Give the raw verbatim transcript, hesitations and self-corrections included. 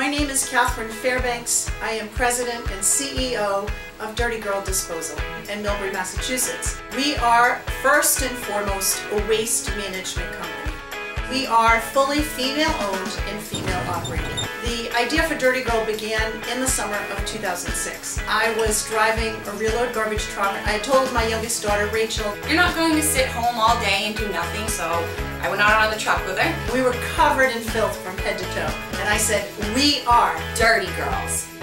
My name is Catherine Fairbanks. I am President and C E O of DirtyGirl Disposal in Millbury, Massachusetts. We are first and foremost a waste management company. We are fully female-owned and female-operated. The idea for DirtyGirl began in the summer of two thousand six. I was driving a rear-load garbage truck. I told my youngest daughter, Rachel, "You're not going to sit home all day and do nothing," so I went out on the truck with her. We were covered in filth from head to toe. And I said, we are Dirty Girls.